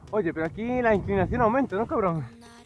Oye, pero aquí la inclinación aumenta, ¿no, cabrón?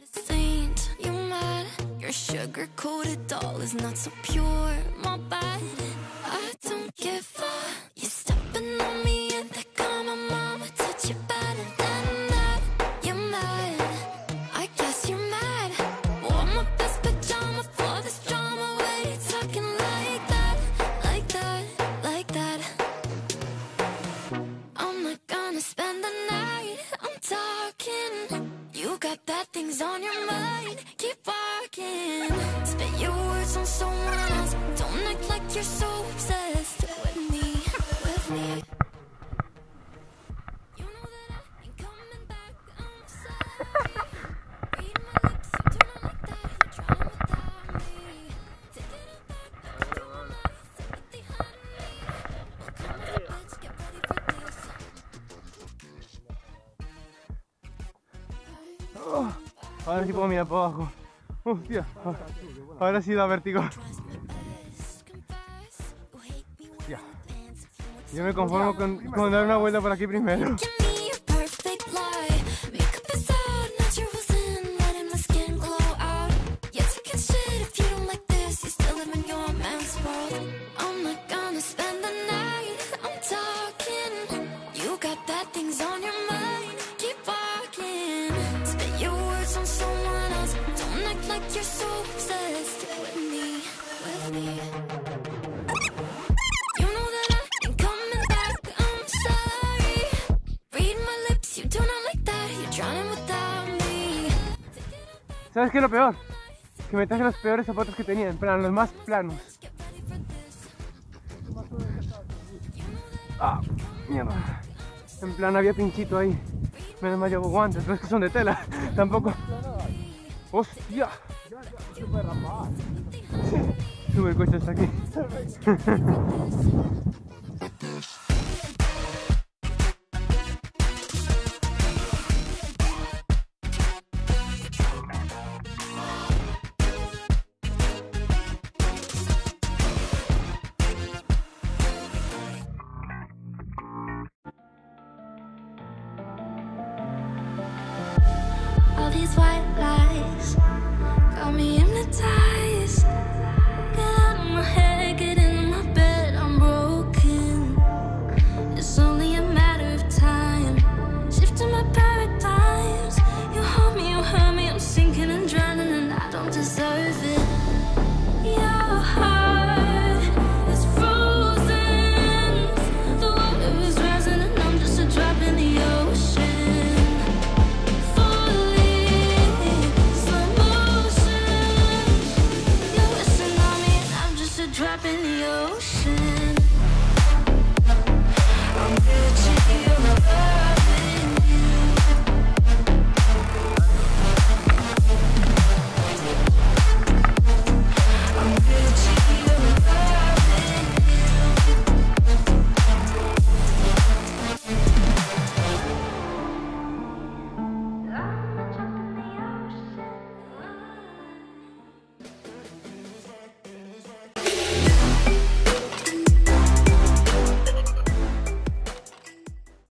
Ahora sí puedo mirar para abajo. Hostia, ahora sí da vértigo. Hostia. Yo me conformo con dar una vuelta por aquí primero. ¿Sabes qué es lo peor? Que me traje los peores zapatos que tenía, en plan, los más planos. Ah, mierda. En plan, había pinchito ahí. Menos mal llevo guantes, pero es que son de tela. Tampoco. ¡Hostia! Sube el coche hasta aquí.